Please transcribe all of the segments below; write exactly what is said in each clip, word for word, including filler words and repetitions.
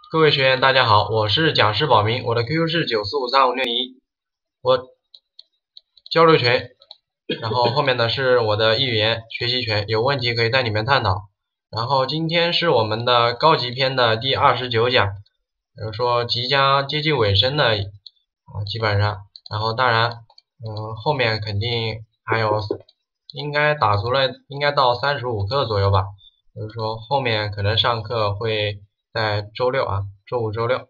各位学员，大家好，我是讲师宝明，我的 Q Q 是九四五三五六零一，我交流群，然后后面呢是我的一语言学习群，有问题可以在里面探讨。然后今天是我们的高级篇的第二十九讲，比如说即将接近尾声的啊，基本上，然后当然，嗯、呃，后面肯定还有，应该打足了，应该到三十五课左右吧。比如说后面可能上课会在周六啊，周五、周六。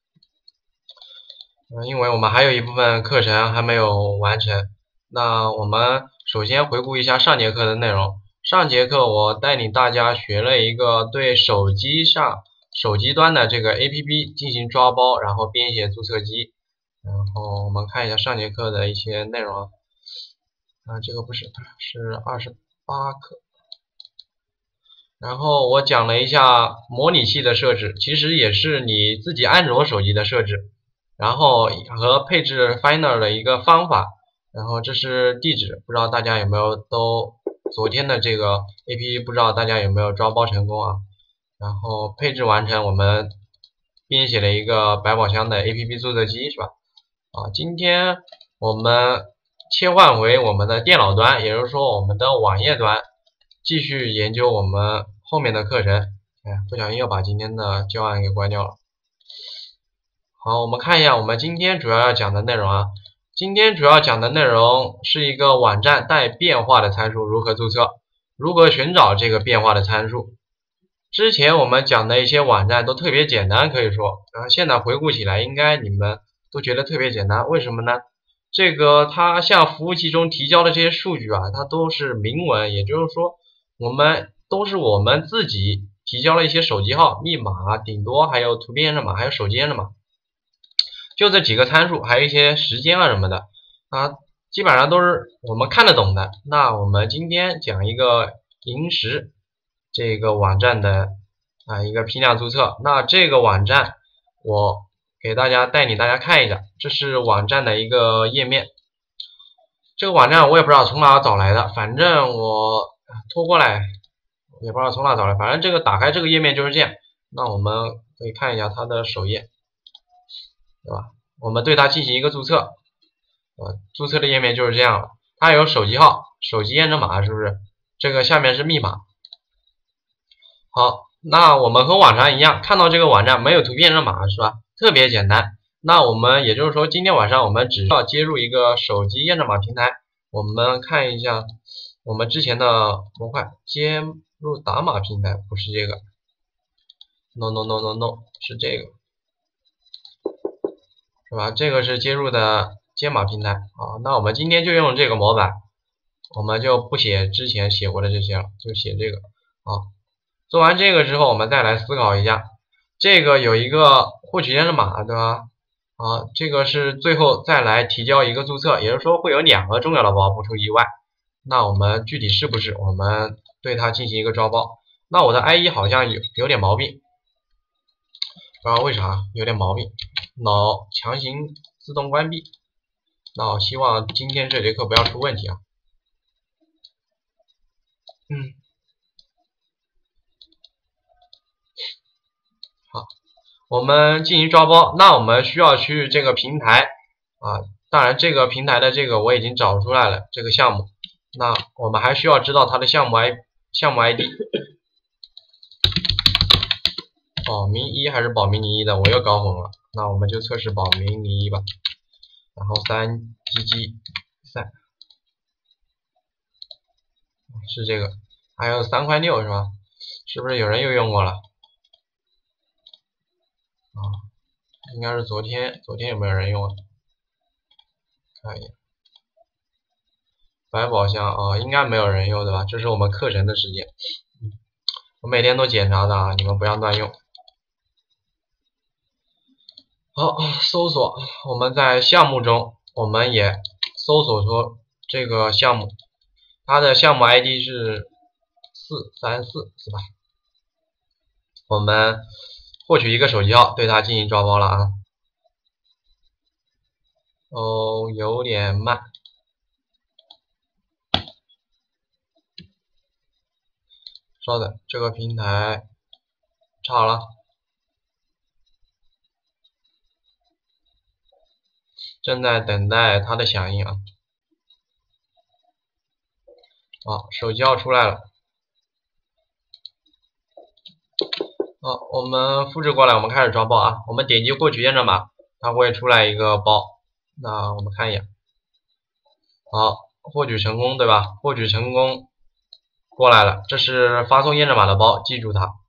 嗯，因为我们还有一部分课程还没有完成。那我们首先回顾一下上节课的内容。上节课我带领大家学了一个对手机上手机端的这个 A P P 进行抓包，然后编写注册机。然后我们看一下上节课的一些内容啊。啊，这个不是，是二十八课。然后我讲了一下模拟器的设置，其实也是你自己安卓手机的设置，然后和配置 Finder 的一个方法。然后这是地址，不知道大家有没有都昨天的这个 A P P 不知道大家有没有抓包成功啊？然后配置完成，我们编写了一个百宝箱的 A P P 注册机是吧？啊，今天我们切换为我们的电脑端，也就是说我们的网页端，继续研究我们后面的课程。哎，不小心又把今天的教案给关掉了。好，我们看一下我们今天主要要讲的内容啊。今天主要讲的内容是一个网站带变化的参数如何注册，如何寻找这个变化的参数。之前我们讲的一些网站都特别简单，可以说，然后现在回顾起来，应该你们都觉得特别简单。为什么呢？这个它向服务器中提交的这些数据啊，它都是明文，也就是说，我们都是我们自己提交了一些手机号、密码，顶多还有图片验证码，还有手机验证码。就这几个参数，还有一些时间啊什么的啊，基本上都是我们看得懂的。那我们今天讲一个银石这个网站的啊一个批量注册。那这个网站我给大家带领大家看一下，这是网站的一个页面。这个网站我也不知道从哪找来的，反正我拖过来也不知道从哪找来，反正这个打开这个页面就是这样。那我们可以看一下它的首页。对吧？我们对它进行一个注册，呃，注册的页面就是这样了。它有手机号、手机验证码，是不是？这个下面是密码。好，那我们和往常一样，看到这个网站没有图片验证码，是吧？特别简单。那我们也就是说，今天晚上我们只需要接入一个手机验证码平台。我们看一下我们之前的模块，接入打码平台，不是这个。No no no no no， 是这个。是吧？这个是接入的接码平台啊。那我们今天就用这个模板，我们就不写之前写过的这些了，就写这个啊。做完这个之后，我们再来思考一下，这个有一个获取验证码，对吧？啊，这个是最后再来提交一个注册，也就是说会有两个重要的包，不出意外。那我们具体是不是我们对它进行一个抓包？那我的 I E 好像有有点毛病，不知道为啥有点毛病。脑强行自动关闭，那我希望今天这节课不要出问题啊。嗯，好，我们进行抓包，那我们需要去这个平台啊，当然这个平台的这个我已经找出来了，这个项目，那我们还需要知道它的项目 I 项目 I D， 保明一还是保明零一的，我又搞混了。那我们就测试保明零一吧，然后三 G G 三是这个，还有三块六是吧？是不是有人又用过了？啊，应该是昨天，昨天有没有人用啊？看一眼，百宝箱啊，应该没有人用对吧？这是我们课程的时间，我每天都检查的啊，你们不要乱用。好，搜索，我们在项目中，我们也搜索出这个项目，它的项目 I D 是四三四，是吧？我们获取一个手机号，对它进行抓包了啊。哦，有点慢。稍等，这个平台差了。 正在等待它的响应啊。好，手机号出来了。好，我们复制过来，我们开始抓包啊。我们点击获取验证码，它会出来一个包。那我们看一眼。好，获取成功，对吧？获取成功过来了，这是发送验证码的包，记住它。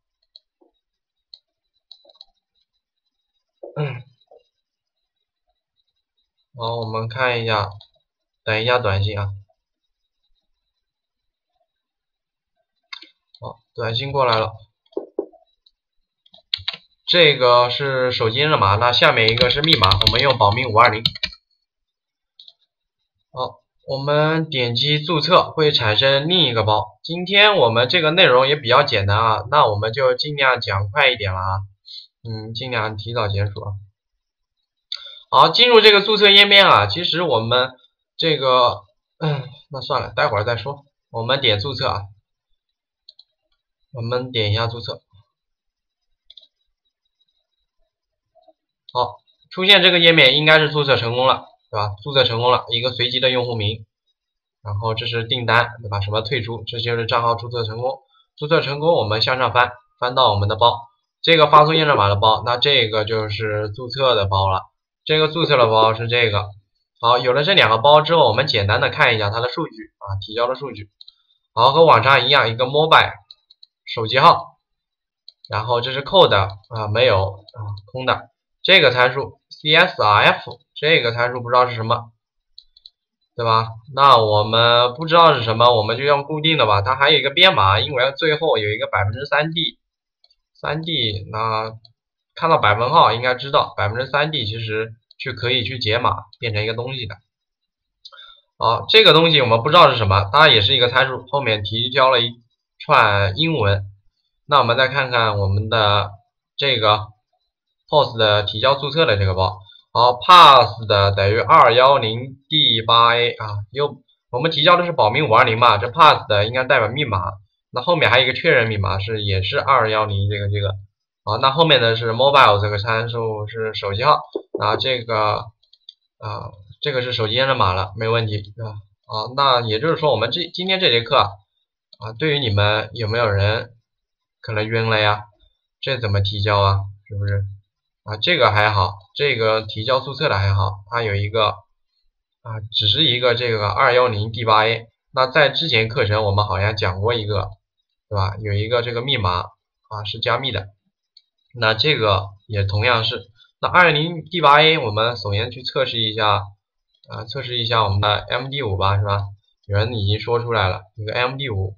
嗯。好，我们看一下，等一下短信啊。好，短信过来了。这个是手机验证码，那下面一个是密码，我们用保密五二零。好，我们点击注册会产生另一个包。今天我们这个内容也比较简单啊，那我们就尽量讲快一点了啊，嗯，尽量提早结束啊。好，进入这个注册页面啊，其实我们这个，嗯，那算了，待会儿再说。我们点注册啊，我们点一下注册。好，出现这个页面应该是注册成功了，对吧？注册成功了，一个随机的用户名，然后这是订单，对吧？什么退出，这就是账号注册成功。注册成功，我们向上翻，翻到我们的包，这个发送验证码的包，那这个就是注册的包了。这个注册的包是这个。好，有了这两个包之后，我们简单的看一下它的数据啊，提交的数据。好，和往常一样，一个 mobile 手机号，然后这是 code 啊，没有啊，空的。这个参数 C S R F 这个参数不知道是什么，对吧？那我们不知道是什么，我们就用固定的吧。它还有一个编码，因为最后有一个百分之三 D， 三 D 那看到百分号应该知道百分之三 D 其实是可以去解码变成一个东西的。好，这个东西我们不知道是什么，它也是一个参数，后面提交了一串英文。那我们再看看我们的这个 P O S 的提交注册的这个包。好 ，pass 的等于 二一零 D 八 A 啊，又我们提交的是保密五二零嘛，这 pass 的应该代表密码，那后面还有一个确认密码是也是二一零这个这个。好，那后面的是 mobile 这个参数是手机号，啊这个啊。这个是手机验证码了，没问题啊。好，那也就是说，我们这今天这节课啊，啊，对于你们有没有人可能晕了呀？这怎么提交啊？是不是？啊，这个还好，这个提交注册的还好，它有一个啊，只是一个这个 二一零 D 八 A。那在之前课程我们好像讲过一个，对吧？有一个这个密码啊是加密的，那这个也同样是。那 二一零 D 八 A 我们首先去测试一下。啊，测试一下我们的 M D 五 吧，是吧？有人已经说出来了，一个 M D 五，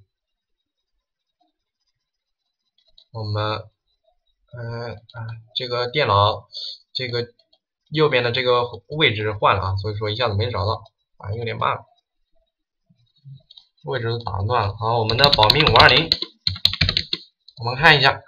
我们，呃啊，这个电脑这个右边的这个位置换了啊，所以说一下子没找到，反应有点慢了，位置都打乱了。好，我们的保密五二零，我们看一下，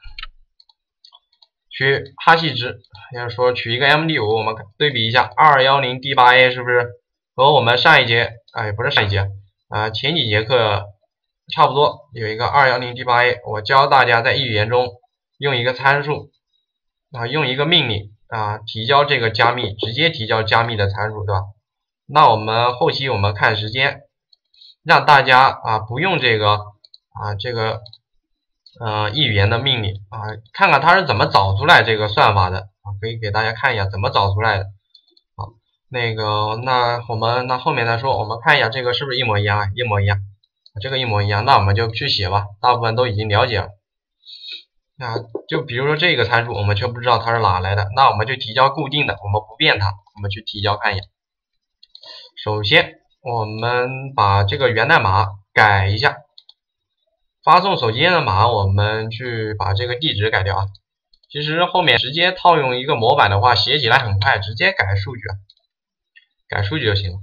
取哈希值，也就是说取一个 M D 五， 我们对比一下 二一零 D 八 A 是不是和我们上一节，哎，不是上一节啊，前几节课差不多，有一个 二一零 D 八 A， 我教大家在一语言中用一个参数啊，用一个命令啊提交这个加密，直接提交加密的参数，对吧？那我们后期我们看时间，让大家啊不用这个啊这个。呃，一语言的命令啊，看看它是怎么找出来这个算法的啊，可以给大家看一下怎么找出来的。好，那个那我们那后面再说，我们看一下这个是不是一模一样啊？一模一样，这个一模一样，那我们就去写吧，大部分都已经了解了。啊，就比如说这个参数，我们却不知道它是哪来的，那我们就提交固定的，我们不变它，我们去提交看一眼。首先，我们把这个源代码改一下。发送手机验证码，我们去把这个地址改掉啊。其实后面直接套用一个模板的话，写起来很快，直接改数据，改数据就行了。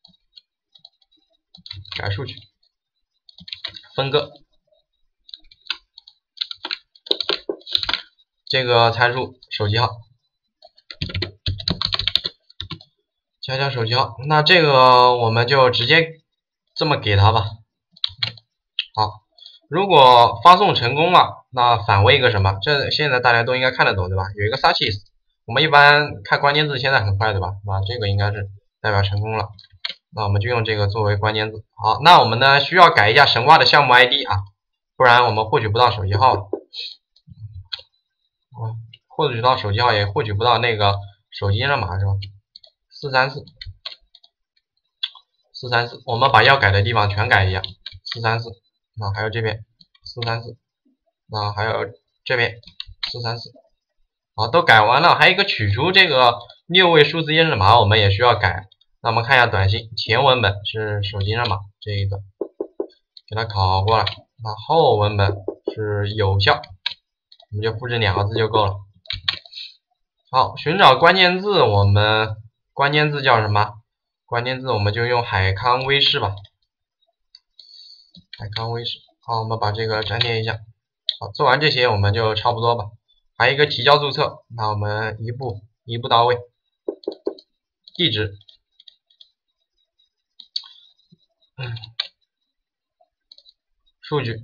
改数据，分割这个参数手机号，加加手机号。那这个我们就直接这么给它吧。好。如果发送成功了，那返回一个什么？这现在大家都应该看得懂，对吧？有一个 success， 我们一般看关键字现在很快对吧？啊，这个应该是代表成功了。那我们就用这个作为关键字。好，那我们呢需要改一下神话的项目 I D 啊，不然我们获取不到手机号了。啊，获取到手机号也获取不到那个手机认码是吧？四三四，四三四，我们把要改的地方全改一下。四三四，那还有这边四三四，那还有这边四三四。好，都改完了，还有一个取出这个六位数字验证码，我们也需要改。那我们看一下短信，前文本是手机认码这一个，给它拷过来。那后文本是有效，我们就复制两个字就够了。好，寻找关键字，我们关键字叫什么？关键字我们就用海康威视吧。海康威视。好，我们把这个粘贴一下。好，做完这些我们就差不多吧。还有一个提交注册，那我们一步一步到位。地址，嗯，数据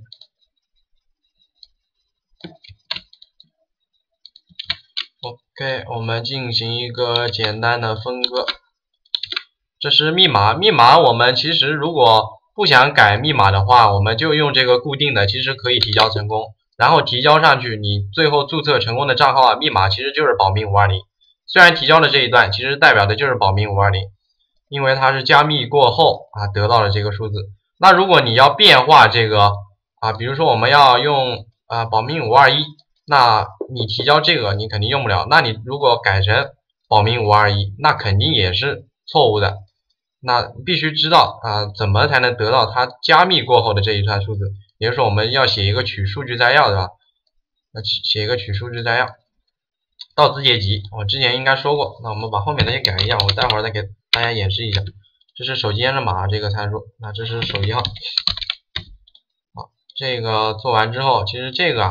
，OK， 我们进行一个简单的分割。这是密码，密码我们其实如果不想改密码的话，我们就用这个固定的，其实可以提交成功。然后提交上去，你最后注册成功的账号啊，密码其实就是保密五二零。虽然提交的这一段其实代表的就是保密五二零，因为它是加密过后啊得到了这个数字。那如果你要变化这个啊，比如说我们要用啊保密五二一，那你提交这个你肯定用不了。那你如果改成保密五二一，那肯定也是错误的。那必须知道啊怎么才能得到它加密过后的这一串数字。也就是说，我们要写一个取数据摘要，对吧？那写一个取数据摘要，到字节集，我之前应该说过。那我们把后面的也改一下，我待会儿再给大家演示一下。这是手机验证码这个参数，那这是手机号。好，这个做完之后，其实这个啊，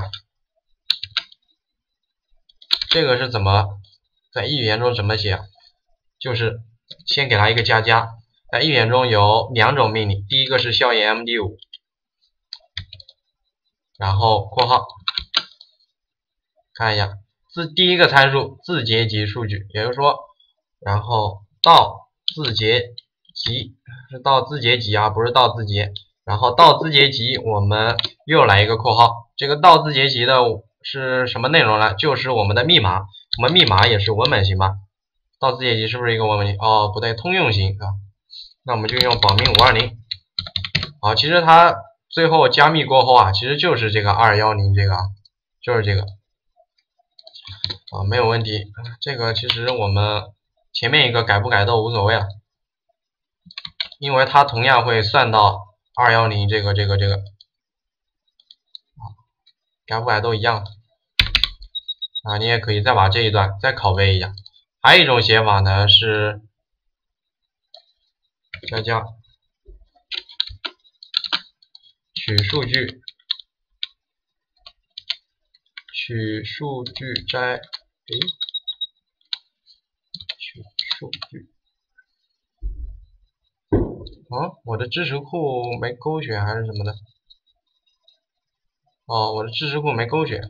这个是怎么在 E 语言中怎么写啊？就是先给它一个加加，在 E 语言中有两种命令，第一个是校验 M D 五。然后括号，看一下字第一个参数字节集数据，也就是说，然后到字节集是到字节集啊，不是到字节。然后到字节集，我们又来一个括号，这个到字节集的是什么内容呢？就是我们的密码，我们密码也是文本型吧？到字节集是不是一个文本型？哦，不对，通用型啊。那我们就用保密五二零。好，其实它最后加密过后啊，其实就是这个二一零这个啊，就是这个啊，没有问题。这个其实我们前面一个改不改都无所谓了，因为它同样会算到二一零这个这个这个，改不改都一样啊。你也可以再把这一段再拷贝一下。还有一种写法呢是加加取数据。取数据摘，诶，取数据，哦，我的知识库没勾选还是什么的？哦，我的知识库没勾选。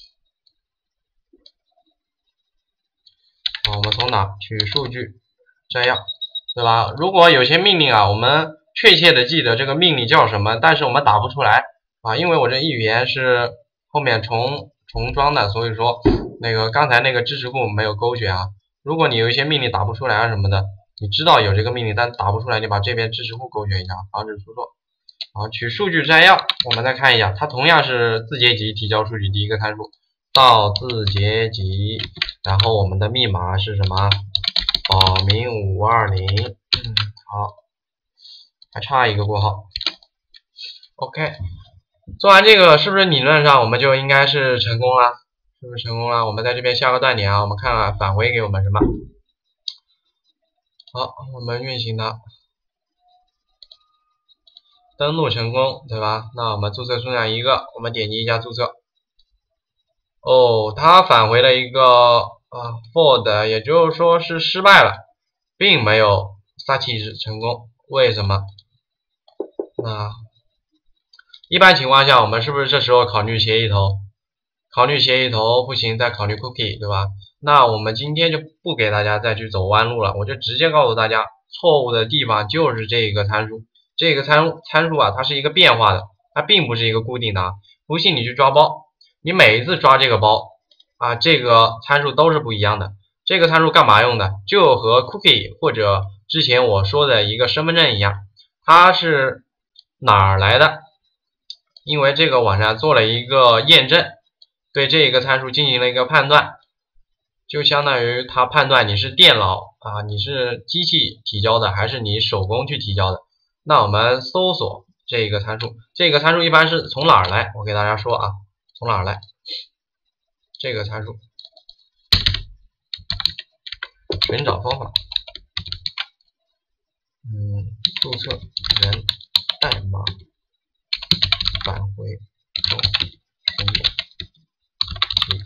好，我们从哪取数据摘要，对吧？如果有些命令啊，我们确切的记得这个命令叫什么，但是我们打不出来啊，因为我这 E 语言是后面重。重装的，所以说那个刚才那个知识库没有勾选啊。如果你有一些命令打不出来啊什么的，你知道有这个命令，但打不出来，你把这边知识库勾选一下，防止出错。好，取数据摘要，我们再看一下，它同样是字节集提交数据第一个参数，到字节集，然后我们的密码是什么？保密五二零。嗯，好，还差一个括号。OK。做完这个是不是理论上我们就应该是成功了？是不是成功了？我们在这边下个断点啊，我们看看返回给我们什么？好，我们运行它，登录成功，对吧？那我们注册数量一个，我们点击一下注册。哦，它返回了一个啊 failed， 也就是说是失败了，并没有 success 成功。为什么？那一般情况下，我们是不是这时候考虑协议头？ 考虑协议头不行，再考虑 cookie， 对吧？那我们今天就不给大家再去走弯路了，我就直接告诉大家，错误的地方就是这个参数。这个参参数啊，它是一个变化的，它并不是一个固定的啊。不信你去抓包，你每一次抓这个包啊，这个参数都是不一样的。这个参数干嘛用的？就和 cookie 或者之前我说的一个身份证一样，它是哪儿来的？因为这个网站做了一个验证，对这个参数进行了一个判断，就相当于它判断你是电脑啊，你是机器提交的还是你手工去提交的。那我们搜索这个参数，这个参数一般是从哪儿来？我给大家说啊，从哪儿来？这个参数。寻找方法，嗯，注册源代码返回中寻找即可。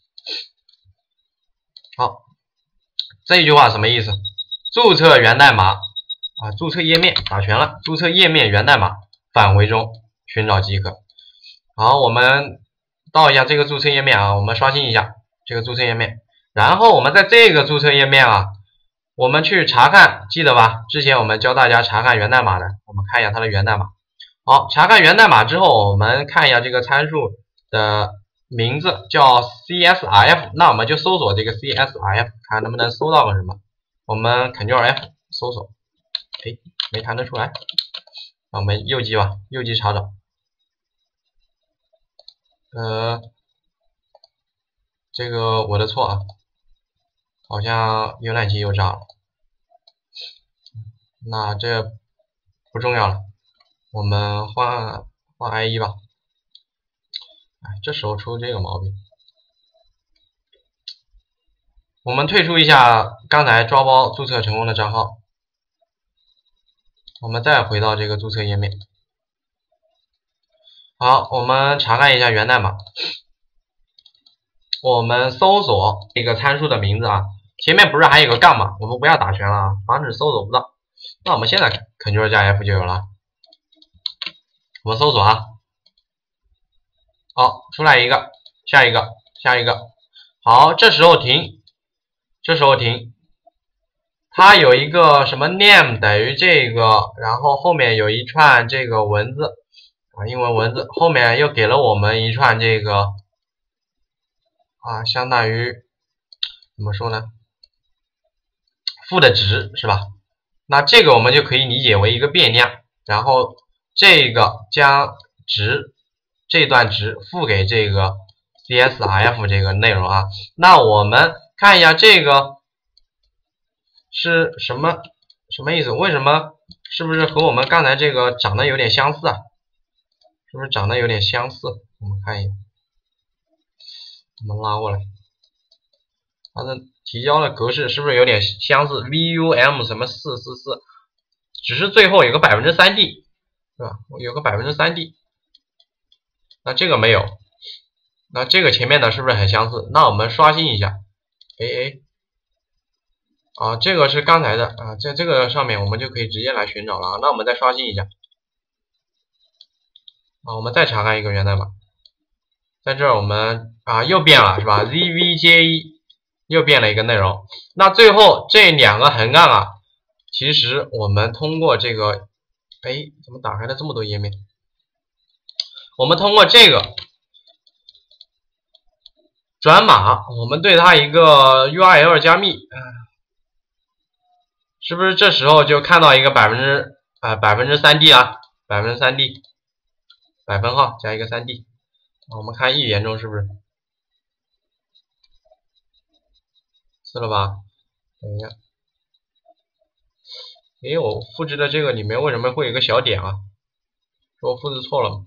好，这一句话什么意思？注册源代码啊，注册页面打全了，注册页面源代码返回中寻找即可。好，我们到一下这个注册页面啊，我们刷新一下这个注册页面。然后我们在这个注册页面啊，我们去查看，记得吧？之前我们教大家查看源代码的，我们看一下它的源代码。好，查看源代码之后，我们看一下这个参数的名字叫 C S R F， 那我们就搜索这个 C S R F， 看能不能搜到个什么。我们 Ctrl F 搜索，哎，没弹得出来。那我们右击吧，右击查找。呃，这个我的错啊。好像浏览器又炸了，那这不重要了，我们换换 I E 吧。哎，这时候出这个毛病，我们退出一下刚才抓包注册成功的账号，我们再回到这个注册页面。好，我们查看一下源代码，我们搜索这个参数的名字啊。前面不是还有个杠吗？我们不要打全了啊，防止搜索不到。那我们现在 Ctrl 加 F 就有了。我们搜索啊，好，出来一个，下一个，下一个。好，这时候停，这时候停。它有一个什么 name 等于这个，然后后面有一串这个文字啊，英文文字，后面又给了我们一串这个啊，相当于怎么说呢？负的值是吧？那这个我们就可以理解为一个变量，然后这个将值这段值赋给这个 C S R F 这个内容啊。那我们看一下这个是什么什么意思？为什么是不是和我们刚才这个长得有点相似啊？是不是长得有点相似？我们看一眼，我们拉过来，它的提交的格式是不是有点相似 ？V U M 什么四四四，只是最后有个百分之三 D， 对吧？有个百分之三 D， 那这个没有，那这个前面的是不是很相似？那我们刷新一下，哎哎，啊，这个是刚才的啊，在这个上面我们就可以直接来寻找了啊。那我们再刷新一下，啊，我们再查看一个源代码，在这儿我们啊又变了是吧 ？Z V J 一。又变了一个内容，那最后这两个横杠啊，其实我们通过这个，哎，怎么打开了这么多页面？我们通过这个转码，我们对它一个 U R L 加密，是不是这时候就看到一个百分之啊百分之三 D 啊，百分之三 D， 百分号加一个三 D， 我们看一元中是不是？是了吧？等一下，诶，我复制的这个里面为什么会有一个小点啊？是我复制错了吗？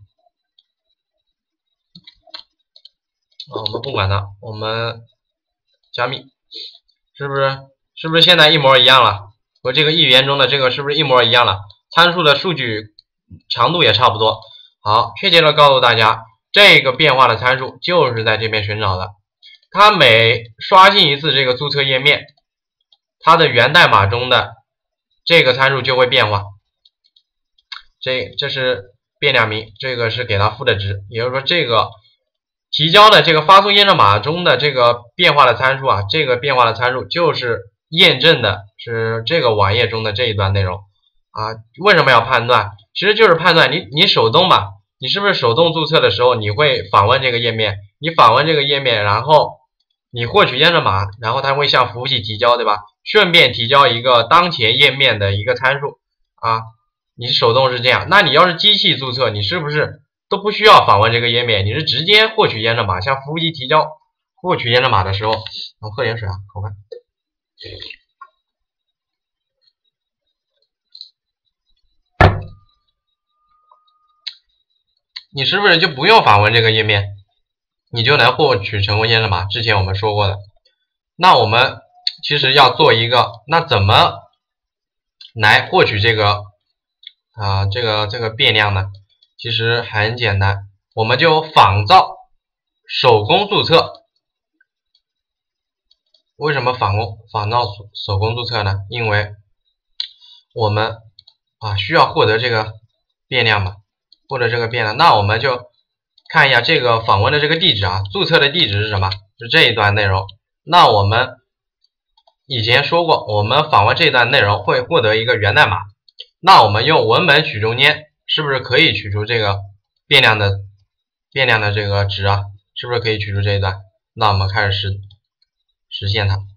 啊，我们不管它，我们加密，是不是？是不是现在一模一样了？和这个一元中的这个是不是一模一样了？参数的数据长度也差不多。好，确切的告诉大家，这个变化的参数就是在这边寻找的。它每刷新一次这个注册页面，它的源代码中的这个参数就会变化。这这是变量名，这个是给它赋的值，也就是说这个提交的这个发送验证码中的这个变化的参数啊，这个变化的参数就是验证的是这个网页中的这一段内容啊。为什么要判断？其实就是判断你你手动吧，你是不是手动注册的时候你会访问这个页面，你访问这个页面，然后你获取验证码，然后它会向服务器提交，对吧？顺便提交一个当前页面的一个参数啊。你手动是这样，那你要是机器注册，你是不是都不需要访问这个页面，你是直接获取验证码，向服务器提交获取验证码的时候，我喝点水啊，口干。你是不是就不用访问这个页面，你就能获取成功验证码？之前我们说过的。那我们其实要做一个，那怎么来获取这个啊、呃、这个这个变量呢？其实很简单，我们就仿造手工注册。为什么仿工仿造手手工注册呢？因为我们啊需要获得这个变量嘛，获得这个变量，那我们就看一下这个访问的这个地址啊，注册的地址是什么？是这一段内容。那我们以前说过，我们访问这段内容会获得一个源代码。那我们用文本取中间，是不是可以取出这个变量的变量的这个值啊？是不是可以取出这一段？那我们开始实实现它，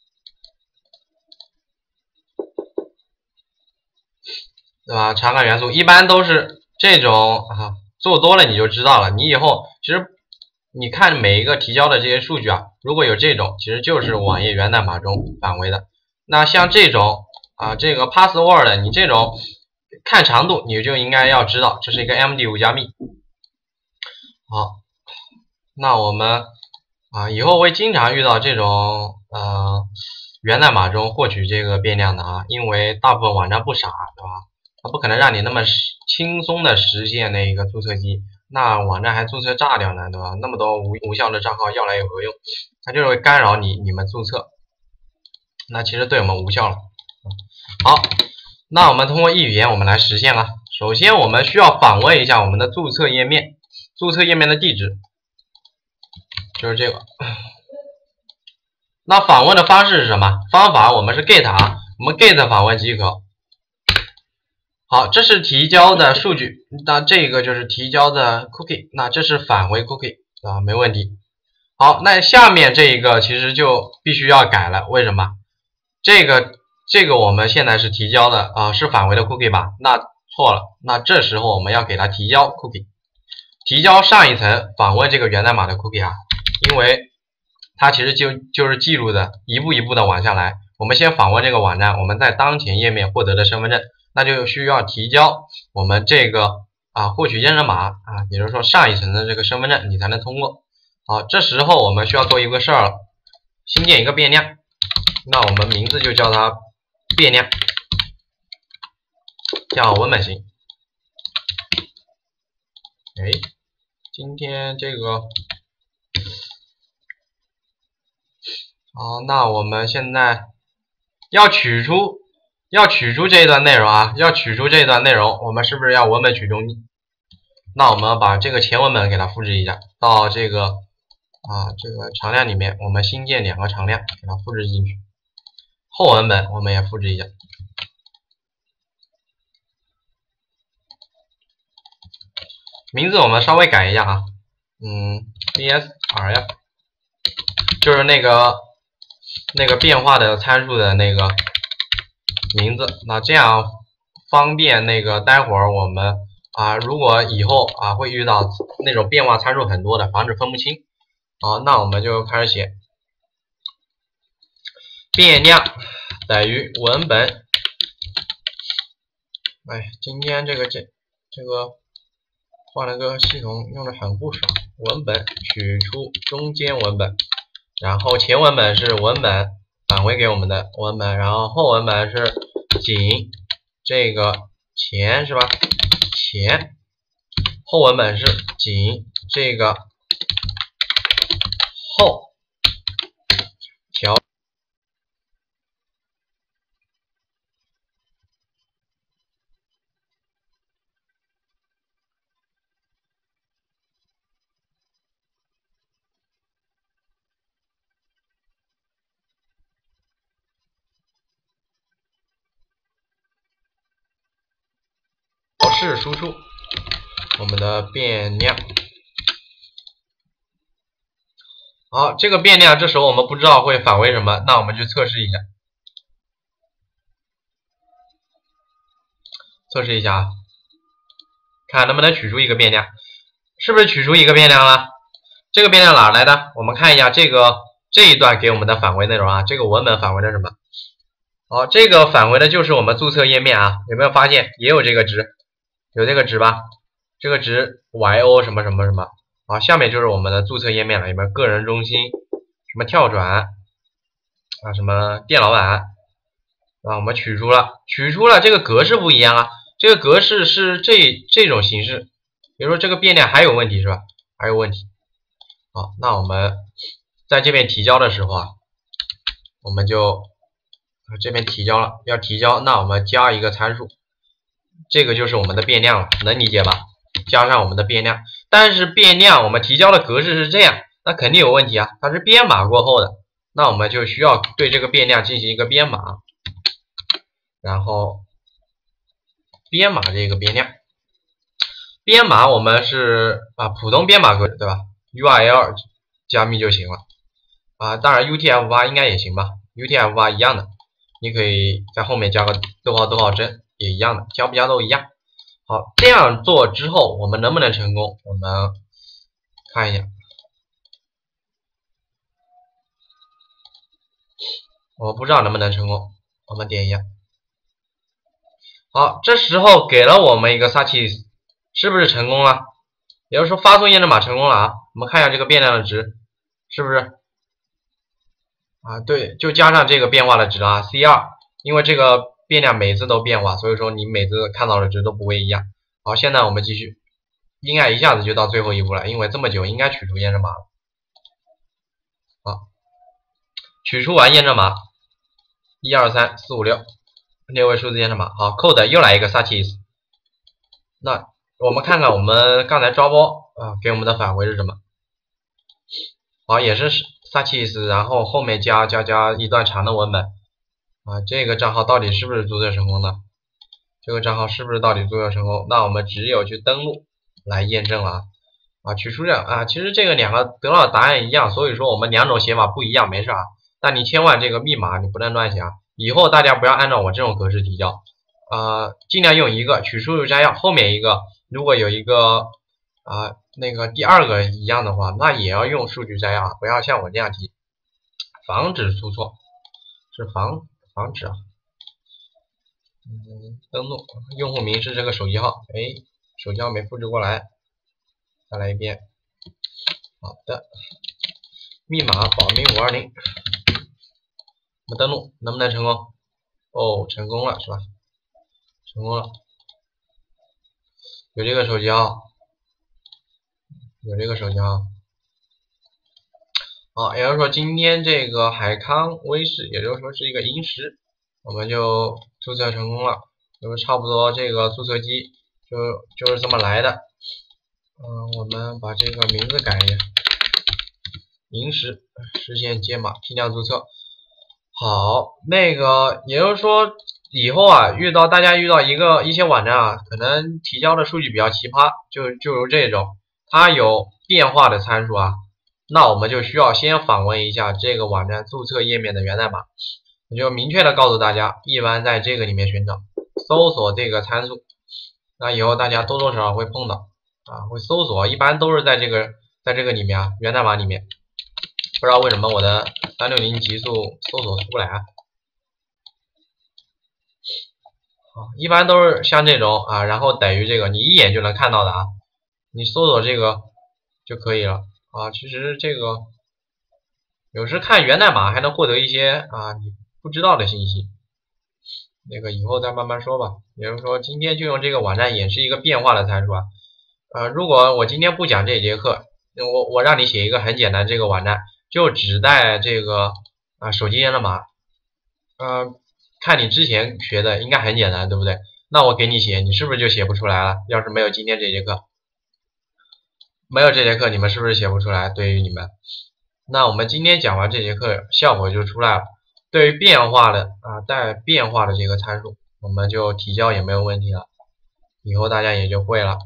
对吧？查看元素一般都是这种啊，做多了你就知道了。你以后其实你看每一个提交的这些数据啊，如果有这种，其实就是网页源代码中返回的。那像这种啊，这个 password， 你这种看长度你就应该要知道，这是一个 M D 五 加密。好，那我们啊以后会经常遇到这种呃源代码中获取这个变量的啊，因为大部分网站不傻，对吧？它不可能让你那么轻松的实现那一个注册机，那网站还注册炸掉呢，对吧？那么多无无效的账号要来有何用？它就是会干扰你你们注册，那其实对我们无效了。好，那我们通过 E 语言我们来实现了。首先我们需要访问一下我们的注册页面，注册页面的地址就是这个。那访问的方式是什么？方法我们是 get 啊，我们 get 访问即可。好，这是提交的数据，那这个就是提交的 cookie， 那这是返回 cookie 啊，没问题。好，那下面这一个其实就必须要改了，为什么？这个这个我们现在是提交的啊，是返回的 cookie 吧？那错了，那这时候我们要给它提交 cookie， 提交上一层访问这个源代码的 cookie 啊，因为它其实就就是记录的一步一步的往下来。我们先访问这个网站，我们在当前页面获得的身份证。那就需要提交我们这个啊获取验证码啊，也就是说上一层的这个身份证你才能通过。好，这时候我们需要做一个事儿了，新建一个变量，那我们名字就叫它变量，叫文本型。哎，今天这个好，那我们现在要取出。要取出这一段内容啊，要取出这一段内容，我们是不是要文本取中？那我们把这个前文本给它复制一下，到这个啊这个常量里面，我们新建两个常量，给它复制进去。后文本我们也复制一下。名字我们稍微改一下啊，嗯 ，bsrf 就是那个那个变化的参数的那个名字，那这样方便那个待会儿我们啊，如果以后啊会遇到那种变化参数很多的，防止分不清。好，那我们就开始写变量等于文本。哎，今天这个这这个换了个系统，用的很不爽。文本取出中间文本，然后前文本是文本返回给我们的文本，然后后文本是仅这个前是吧？前后文本是仅这个后调。 式输出我们的变量。好，这个变量这时候我们不知道会返回什么，那我们去测试一下，测试一下啊，看能不能取出一个变量，是不是取出一个变量了？这个变量哪来的？我们看一下这个这一段给我们的返回内容啊，这个文本返回的什么？好，这个返回的就是我们注册页面啊，有没有发现也有这个值，有这个值吧？这个值 Y O 什么什么什么。好，下面就是我们的注册页面了，有没有个人中心，什么跳转啊，什么电脑版啊，我们取出了，取出了，这个格式不一样啊，这个格式是这这种形式，比如说这个变量还有问题是吧？还有问题。好，那我们在这边提交的时候啊，我们就这边提交了，要提交，那我们加一个参数，这个就是我们的变量了，能理解吧？加上我们的变量，但是变量我们提交的格式是这样，那肯定有问题啊，它是编码过后的，那我们就需要对这个变量进行一个编码，然后编码这个变量，编码我们是啊普通编码格式对吧 ？U R L 加密就行了啊，当然 U T F 八 应该也行吧 ，U T F 八 一样的，你可以在后面加个逗号逗号针也一样的，加不加都一样。好，这样做之后，我们能不能成功？我们看一下，我不知道能不能成功，我们点一下。好，这时候给了我们一个 success， 是不是成功了？也就是说发送验证码成功了啊。我们看一下这个变量的值，是不是？啊，对，就加上这个变化的值啊 ，C 二， 因为这个变量每次都变化，所以说你每次看到的值都不会一样。好，现在我们继续，应该一下子就到最后一步了，因为这么久应该取出验证码了。好，取出完验证码，一二三四五六，六位数字验证码。好 ，code 又来一个 success。那我们看看我们刚才抓包啊给我们的返回是什么？好，也是 success， 然后后面加加加一段长的文本啊，这个账号到底是不是注册成功的？这个账号是不是到底注册成功？那我们只有去登录来验证了啊！啊，取出这啊，其实这个两个得到的答案一样，所以说我们两种写法不一样，没事啊。但你千万这个密码你不能乱写啊！以后大家不要按照我这种格式提交，呃，尽量用一个取出入摘要，后面一个如果有一个啊、呃、那个第二个一样的话，那也要用数据摘要，不要像我这样提，防止出错，是防防止啊。嗯，登录，用户名是这个手机号，哎，手机号没复制过来，再来一遍。好的，密码保密五二零，我们登录能不能成功？哦，成功了是吧？成功了，有这个手机号，有这个手机号。好，也就是说今天这个海康威视，也就是说是一个萤石。我们就注册成功了，就是差不多这个注册机就就是这么来的。嗯，我们把这个名字改一下，萤石实现解码批量注册。好，那个也就是说以后啊，遇到大家遇到一个一些网站啊，可能提交的数据比较奇葩，就就如这种，它有变化的参数啊，那我们就需要先访问一下这个网站注册页面的源代码。我就明确的告诉大家，一般在这个里面寻找，搜索这个参数，那以后大家多多少少会碰到啊，会搜索，一般都是在这个在这个里面啊，源代码里面，不知道为什么我的三六零极速搜索出不来啊，好，一般都是像这种啊，然后等于这个你一眼就能看到的啊，你搜索这个就可以了啊，其实这个有时看源代码还能获得一些啊你不知道的信息，那个以后再慢慢说吧。也就是说，今天就用这个网站演示一个变化的参数啊。呃，如果我今天不讲这节课，我我让你写一个很简单这个网站，就只带这个啊手机验证码，呃，看你之前学的应该很简单，对不对？那我给你写，你是不是就写不出来了？要是没有今天这节课，没有这节课，你们是不是写不出来？对于你们，那我们今天讲完这节课，效果就出来了。对于变化的啊带变化的这个参数，我们就提交也没有问题了。 以后大家也就会了。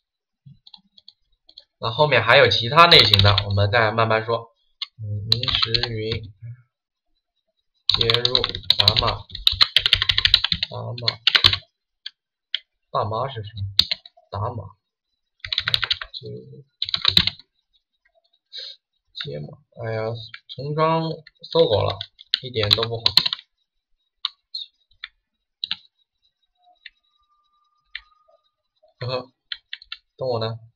那后面还有其他类型的，我们再慢慢说。嗯，明石云接入打码，打码，大妈是什么？打码，接入，接码。哎呀，重装搜狗了，一点都不好。呵呵，等我呢。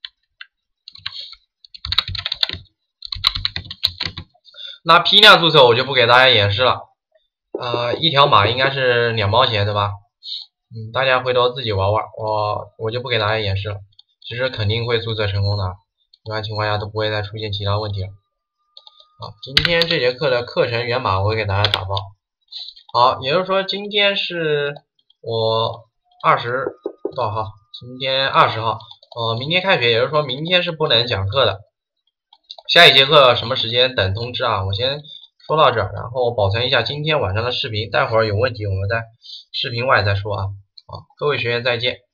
那批量注册我就不给大家演示了，呃，一条码应该是两毛钱对吧？嗯，大家回头自己玩玩，我我就不给大家演示了。其实肯定会注册成功的，一般情况下都不会再出现其他问题了。好，今天这节课的课程源码我会给大家打包。好，也就是说今天是我二十多少号？今天二十号，呃，明天开学，也就是说明天是不能讲课的。下一节课什么时间等通知啊？我先说到这儿，然后保存一下今天晚上的视频，待会儿有问题我们在视频外再说啊。好，各位学员再见。